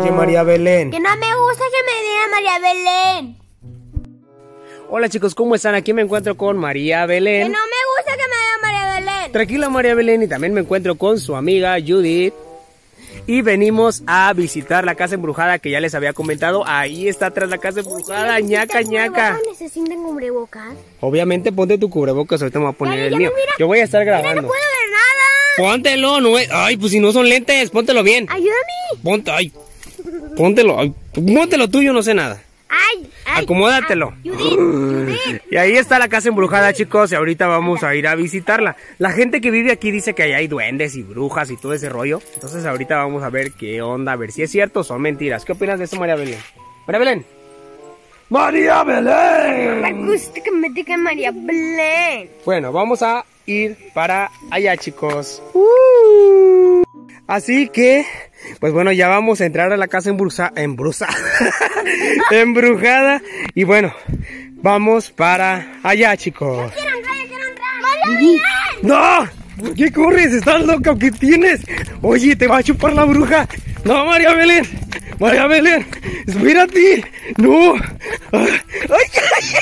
Oye, María Belén. Que no me gusta que me diga María Belén. Hola chicos, ¿cómo están? Aquí me encuentro con María Belén. Que no me gusta que me diga María Belén. Tranquila María Belén, y también me encuentro con su amiga Judith. Y venimos a visitar la casa embrujada que ya les había comentado. Ahí está atrás la casa embrujada, ñaca, ñaca. ¿Necesitan cubrebocas? Obviamente ponte tu cubrebocas, ahorita me voy a poner Pero el ya mío. mira, Yo voy a estar Mira, grabando. no puedo ver nada. Póntelo, no es... Ay, pues si no son lentes, póntelo bien. Ayúdame. Póntelo, ay, póntelo tú, yo no sé nada. Ay. Acomódatelo. Judith. Y ahí está la casa embrujada, chicos, y ahorita vamos a ir a visitarla. La gente que vive aquí dice que allá hay duendes y brujas y todo ese rollo. Entonces ahorita vamos a ver qué onda, a ver si es cierto o son mentiras. ¿Qué opinas de eso, María Belén? ¡María Belén! ¡María Belén! Me gusta que me diga María Belén. Bueno, vamos a ir para allá, chicos. Así que, pues bueno, ya vamos a entrar a la casa embrujada. Y bueno, vamos para allá, chicos. Yo quiero entrar. María Belén. ¡No! ¿Por qué corres? ¿Estás loca? ¿Qué tienes? Oye, te va a chupar la bruja. ¡No, María Belén! ¡María Belén! ¡Espérate! ¡No! ¡Ay, ay!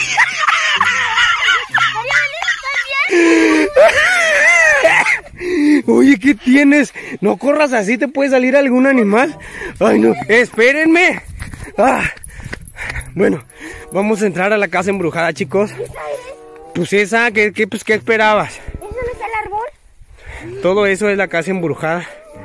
Oye, ¿qué tienes? No corras así, te puede salir algún animal. Ay, no, espérenme. Bueno, vamos a entrar a la casa embrujada, chicos. Pues esa, ¿qué esperabas? ¿Eso no es el árbol? Todo eso es la casa embrujada.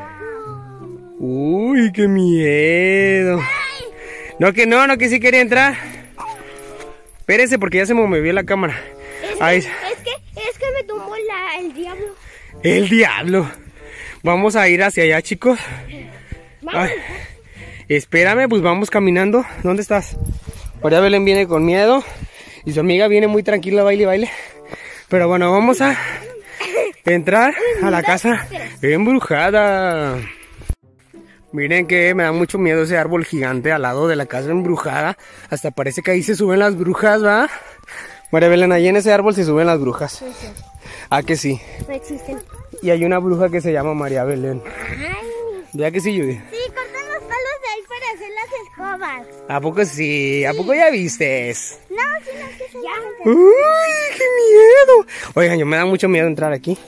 Uy, qué miedo. No, que sí quería entrar. Espérese porque ya se me movió la cámara. Es que me tumbó el diablo. El diablo. Vamos a ir hacia allá, chicos. Ay, espérame, pues vamos caminando. ¿Dónde estás? María Belén viene con miedo y su amiga viene muy tranquila, baile. Pero bueno, vamos a entrar a la casa embrujada. Miren que me da mucho miedo ese árbol gigante al lado de la casa embrujada. Hasta parece que ahí se suben las brujas, ¿va? María Belén, ahí en ese árbol se suben las brujas. Sí. ¿Ah, que sí? No existen. Y hay una bruja que se llama María Belén. Ay. ¿Ya que sí, Judy? Sí, cortan los palos de ahí para hacer las escobas. ¿A poco sí? ¿A poco ya vistes? No, sí, no, que se llaman. ¡Uy, qué miedo! Oigan, yo me da mucho miedo entrar aquí.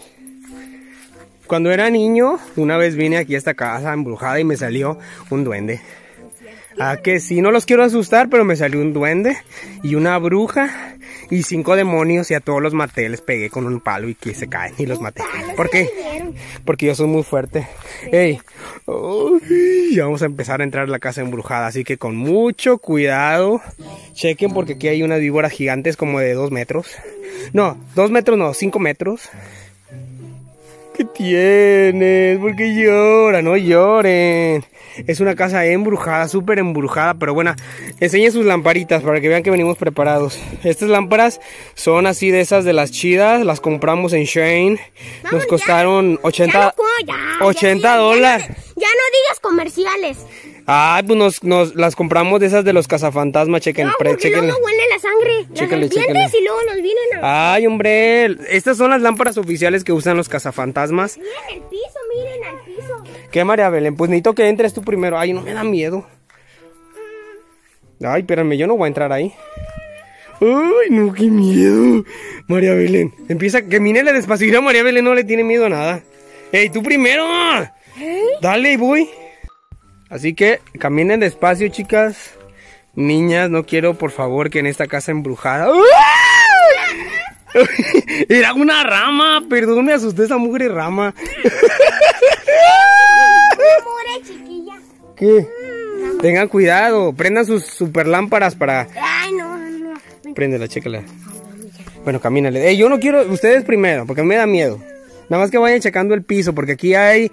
Cuando era niño, una vez vine aquí a esta casa embrujada y me salió un duende. ¿A que sí? No los quiero asustar, pero me salió un duende y una bruja y 5 demonios y a todos los maté. Les pegué con un palo y que se caen y los maté. ¿Por qué? Porque yo soy muy fuerte. Ey, ya vamos a empezar a entrar a la casa embrujada, así que con mucho cuidado. Chequen porque aquí hay unas víboras gigantes como de 2 metros. No, 2 metros no, 5 metros. ¿Qué tienes? ¿Por qué lloran? No lloren. Es una casa embrujada, súper embrujada, pero bueno, enseñen sus lamparitas para que vean que venimos preparados. Estas lámparas son así de esas de las chidas, las compramos en Shein. Nos costaron 80 dólares. Ya no digas comerciales. Ay, pues nos las compramos de esas de los cazafantasmas, chequen. No, porque luego huele la sangre. Chéquenle, Los dientes y luego nos vienen a... Ay, hombre, estas son las lámparas oficiales que usan los cazafantasmas. Miren al piso. ¿Qué, María Belén? Pues necesito que entres tú primero. Ay, no me da miedo. Ay, espérame, yo no voy a entrar ahí. Ay, no, qué miedo. María Belén, empieza, camínele despacito. María Belén no le tiene miedo a nada. Ey, tú primero. Dale, voy. Así que caminen despacio, chicas. Niñas, no quiero, por favor, que en esta casa embrujada... Era una rama, perdón, me asusté esa mugre rama. Chiquilla. ¿Qué? Tengan cuidado, prendan sus super lámparas para... Ay, no. Préndela, chécala. Bueno, camínale. Yo no quiero, ustedes primero, porque me da miedo. Nada más que vayan checando el piso, porque aquí hay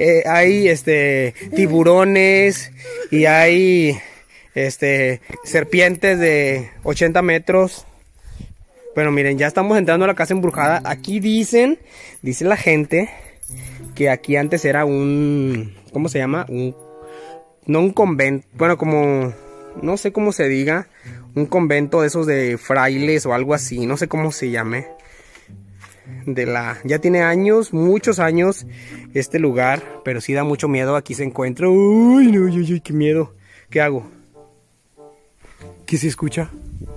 tiburones y hay serpientes de 80 metros. Bueno, miren, ya estamos entrando a la casa embrujada. Aquí dice la gente que aquí antes era un, ¿cómo se llama? No un convento, bueno, como, no sé cómo se diga, un convento de esos de frailes o algo así, no sé cómo se llame. Ya tiene años, muchos años este lugar, pero sí da mucho miedo. Aquí se encuentra. Uy, no, uy, qué miedo. ¿Qué hago? ¿Qué se escucha?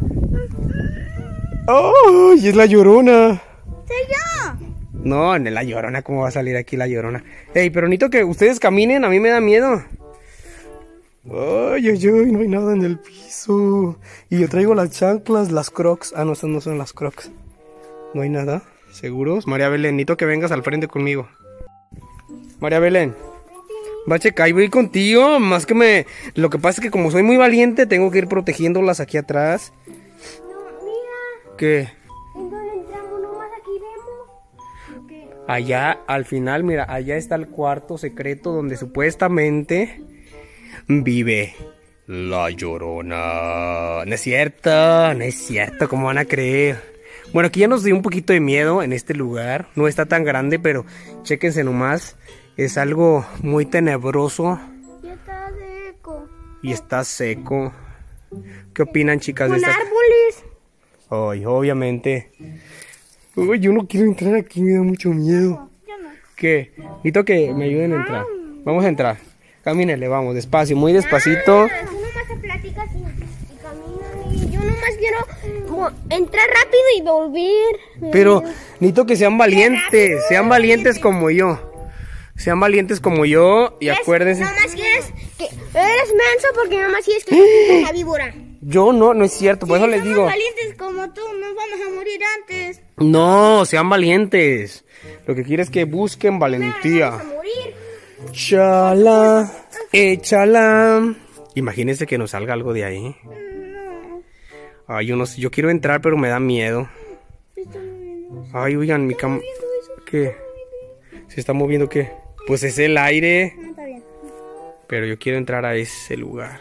¡Ay! Es la Llorona. ¡Soy yo! No, en la Llorona, ¿cómo va a salir aquí la Llorona? Ey, pero necesito que ustedes caminen, a mí me da miedo. Ay, ay, ay, no hay nada en el piso. Y yo traigo las chanclas, las Crocs. Ah, no, esas no son las Crocs. No hay nada. ¿Seguros? María Belén, necesito que vengas al frente conmigo. María Belén. Va a checar, y voy contigo. Más que me... Lo que pasa es que como soy muy valiente, tengo que ir protegiéndolas aquí atrás. No, mira. ¿Qué? ¿En dónde entramos? Nomás aquí vemos. ¿Qué? Allá, al final, mira, allá está el cuarto secreto donde supuestamente vive la Llorona. No es cierto, no es cierto, ¿cómo van a creer? Bueno, aquí ya nos dio un poquito de miedo en este lugar. No está tan grande, pero chéquense nomás. Es algo muy tenebroso. Ya está seco. Y está seco. ¿Qué opinan, chicas, de Con esta? árboles. Ay, obviamente. Uy, yo no quiero entrar aquí, me da mucho miedo. Yo no. ¿Qué? Necesito que me ayuden a entrar. Vamos a entrar. Camínele, vamos, despacio, muy despacito. Tú nomás te platicas y caminas. Y yo nomás quiero entrar rápido y volver. Pero necesito que sean valientes como yo. Sean valientes como yo y acuérdense. Nomás quieres que eres menso porque nomás quieres que la víbora. Yo no es cierto, por eso les digo. Valientes como tú, nos vamos a morir antes. No, sean valientes. Lo que quiero es que busquen valentía. Vamos a morir. Chala, échala. Imagínense que nos salga algo de ahí. Ay, yo quiero entrar, pero me da miedo. Ay, oigan, mi cama. ¿Qué? ¿Se está moviendo qué? Pues es el aire. No, está bien. Pero yo quiero entrar a ese lugar.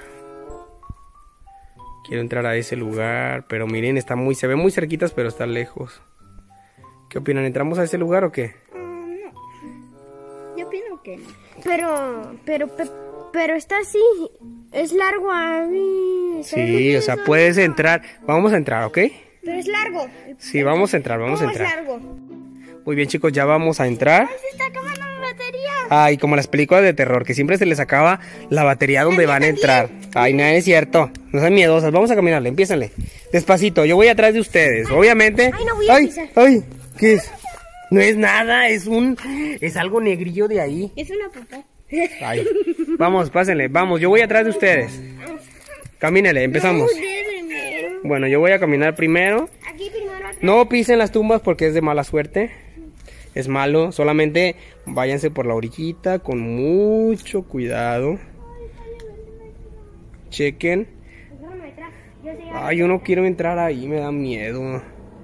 Quiero entrar a ese lugar. Pero miren, se ve muy cerquitas, pero está lejos. ¿Qué opinan? ¿Entramos a ese lugar o qué? No. Yo opino que no. Pero está así. Es largo a mí. Sí, o sea, puedes entrar. Vamos a entrar, ¿ok? Pero es largo. Sí, vamos a entrar, vamos a ¿Cómo es entrar. largo? Muy bien, chicos, ya vamos a entrar. Se está acabando mi batería. Ay, como las películas de terror, que siempre se les acaba la batería donde van a entrar. Ay, no es cierto. No sean miedosas. Vamos a caminarle, empiézanle. Despacito, yo voy atrás de ustedes. Obviamente. Ay, no voy a pisar. Ay, ¿qué es? No es nada, es algo negrillo de ahí. Es una popó. Ay, vamos, pásenle, vamos, yo voy atrás de ustedes. Camínele, empezamos. Bueno, yo voy a caminar primero. Aquí primero. No pisen las tumbas porque es de mala suerte. Es malo, solamente váyanse por la orillita con mucho cuidado. Chequen. Ay, yo no quiero entrar ahí, me da miedo.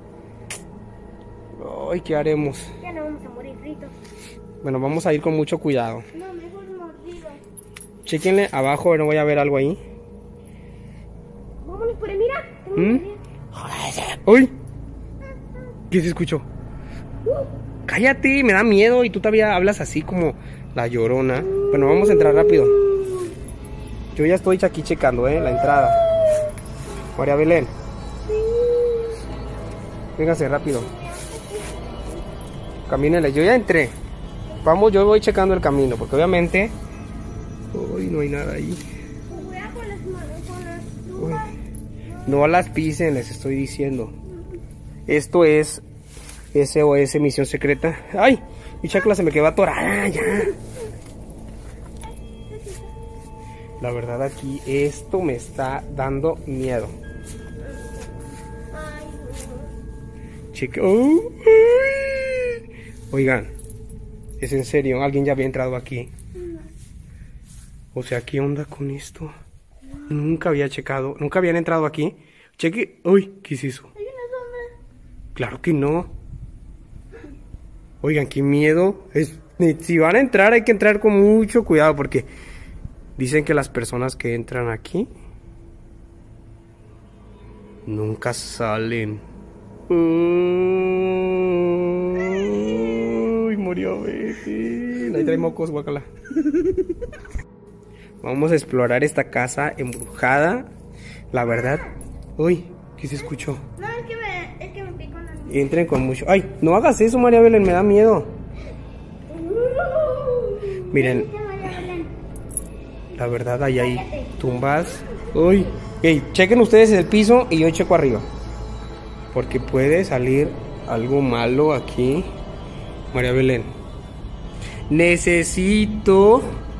Ay, ¿qué haremos? Ya no vamos a morir fritos. Bueno, vamos a ir con mucho cuidado. No, mejor mordido. Chequenle abajo, no voy a ver algo ahí. Vámonos por ahí, mira. ¡Uy! ¿Qué se escuchó? Cállate, me da miedo y tú todavía hablas así como la Llorona. Bueno, vamos a entrar rápido. Yo ya estoy aquí checando, la entrada. María Belén. Véngase rápido. Camínele, yo ya entré. Vamos, yo voy checando el camino, porque obviamente... Uy, no hay nada ahí. Uy. No las pisen, les estoy diciendo. Esto es SOS Misión Secreta. ¡Ay! Mi chacla se me quedó atorada ya. La verdad aquí esto me está dando miedo. Chica. Oigan, es en serio, alguien ya había entrado aquí. O sea, ¿qué onda con esto? Nunca había checado, nunca habían entrado aquí. Cheque. Uy, ¿qué es eso? Claro que no. Oigan, qué miedo. Si van a entrar, hay que entrar con mucho cuidado porque dicen que las personas que entran aquí nunca salen. Uy, murió, Betty. Ahí trae mocos, guacala. Vamos a explorar esta casa embrujada. La verdad. Uy, ¿qué se escuchó? No, es que me picó la mano. Entren con mucho... Ay, no hagas eso, María Belén, me da miedo. Miren, la verdad, ahí hay tumbas. Uy, hey, chequen ustedes el piso y yo checo arriba. Porque puede salir algo malo aquí. María Belén, necesito...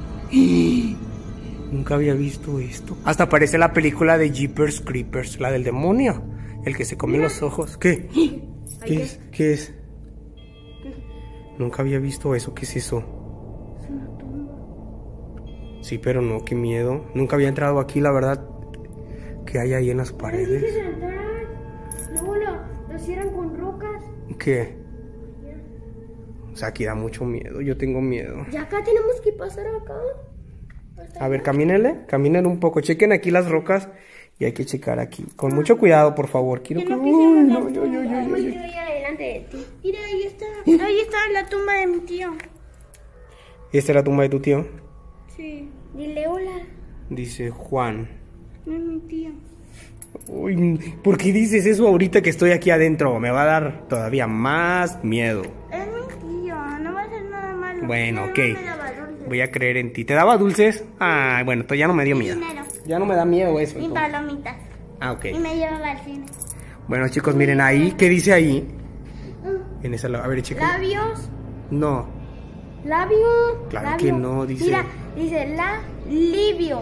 Nunca había visto esto. Hasta parece la película de Jeepers Creepers, la del demonio, el que se come los ojos. ¿Qué? ¿Qué es? ¿Qué es? Nunca había visto eso. ¿Qué es eso? Es una tumba. Sí, pero no, qué miedo. Nunca había entrado aquí, la verdad. ¿Qué hay ahí en las paredes? Luego lo cierran con rocas. ¿Qué? O sea, aquí da mucho miedo. Yo tengo miedo. Ya acá tenemos que pasar acá. A ver, camínenle un poco. Chequen aquí las rocas y hay que checar aquí. Con mucho cuidado, por favor. Quiero que... Voy adelante de ti. Mira, ahí está. Ahí está la tumba de mi tío. ¿Esta es la tumba de tu tío? Sí. Dile hola. Dice Juan. No es mi tío. Uy, ¿por qué dices eso ahorita que estoy aquí adentro? Me va a dar todavía más miedo. Es mi tío, no va a hacer nada malo. Bueno, No, ok. no me daba dulces. Voy a creer en ti. ¿Te daba dulces? Ah, bueno, entonces ya no me dio miedo. Dinero. Ya no me da miedo eso. Y entonces. palomitas. Ah, ok. Y me llevaba al cine. Bueno, chicos, miren ahí. ¿Qué dice ahí? En esa... A ver, chicos. Labios. No. Labio. Claro labio. que no, dice... Mira, dice libio.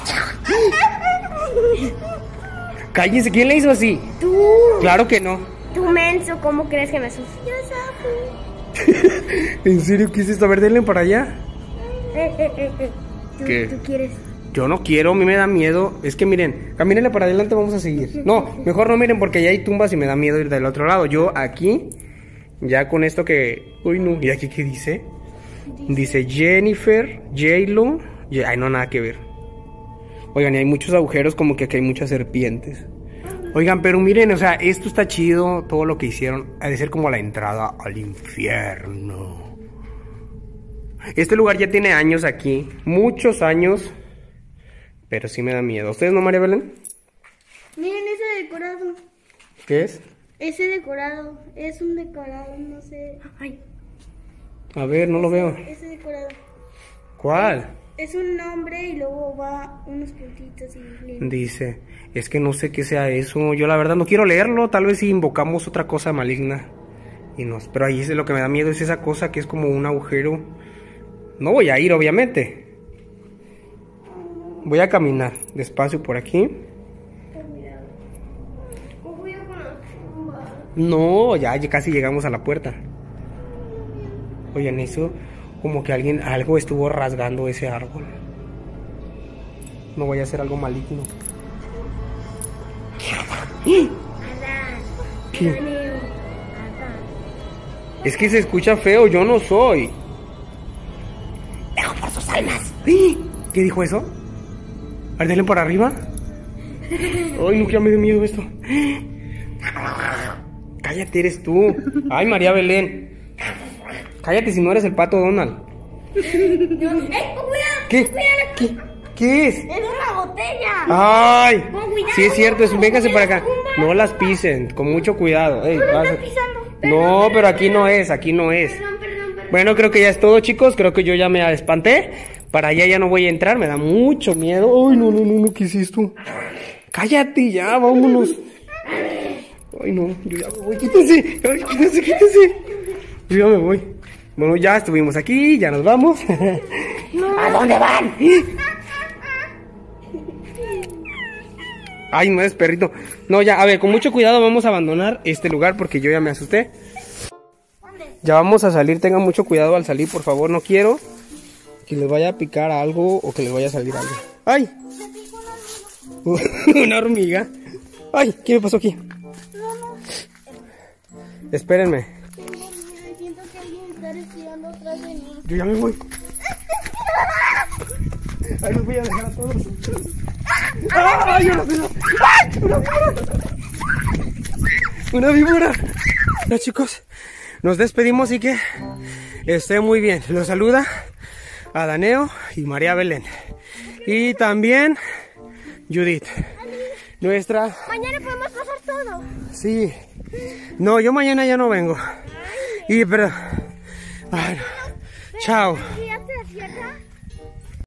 Cállense, ¿quién le hizo así? Tú. Claro que no. Tú menso, ¿cómo crees que me asusté? Yo ¿En serio qué es esto? A ver, denle para allá. ¿Tú, ¿Qué? ¿Tú quieres? Yo no quiero, a mí me da miedo. Es que miren, camínenle para adelante, vamos a seguir. No, mejor no miren porque allá hay tumbas y me da miedo ir del otro lado. Yo aquí, ya con esto que... Uy, no, ¿y aquí qué dice? Dice Jennifer, J-Lo... Ay, no, nada que ver. Oigan, y hay muchos agujeros, como que aquí hay muchas serpientes. Oigan, pero miren, o sea, esto está chido, todo lo que hicieron. Ha de ser como la entrada al infierno. Este lugar ya tiene años aquí, muchos años. Pero sí me da miedo. ¿Ustedes no, María Belén? Miren ese decorado. ¿Qué es? Ese decorado. Es un decorado, no sé. Ay. A ver, no lo veo. Ese decorado. ¿Cuál? Es un nombre y luego va unos puntitos y... Dice, es que no sé qué sea eso. Yo la verdad no quiero leerlo. Tal vez si invocamos otra cosa maligna. Y nos... Pero ahí es lo que me da miedo. Es esa cosa que es como un agujero. No voy a ir, obviamente. Voy a caminar despacio por aquí. No, ya casi llegamos a la puerta. Oigan, eso como que algo estuvo rasgando ese árbol. No voy a hacer algo maligno. ¿Qué? Es que se escucha feo, yo no soy. Dejo por sus almas. ¿Qué dijo eso? A ver, denle por arriba. Ay, no, que ya me dio miedo esto. Cállate, eres tú. Ay, María Belén. Cállate si no eres el pato Donald. ¿Qué? ¿Qué es? Es una botella. Ay, Cuidado, sí es cierto, véngase para acá. No las pisen, con mucho cuidado. Ey, no, pero aquí no es, aquí no es. Perdón. Bueno, creo que ya es todo, chicos. Creo que yo ya me espanté. Para allá ya no voy a entrar, me da mucho miedo. Ay, no, ¿qué es esto? Cállate ya, vámonos. Ay, no, yo ya me voy. Quítense, ay, quítense. Yo ya me voy. Bueno, ya estuvimos aquí, ya nos vamos. No. ¿A dónde van? Ay, no es perrito. No, ya, a ver, con mucho cuidado vamos a abandonar este lugar porque yo ya me asusté. Ya vamos a salir, tengan mucho cuidado al salir, por favor, no quiero que les vaya a picar algo o que les vaya a salir algo. ¡Ay! Una hormiga. ¡Ay! ¿Qué me pasó aquí? Espérenme. Siento que alguien está respirando atrás de mí. Yo ya me voy. Ahí los voy a dejar a todos. ¡Ay! ¡Una víbora! Ya, chicos, nos despedimos y que esté muy bien. Los saluda Adaneo y María Belén. Y también Judith. Nuestra... Mañana podemos pasar todo. Sí. No, yo mañana ya no vengo. Y pero... Bueno, chao.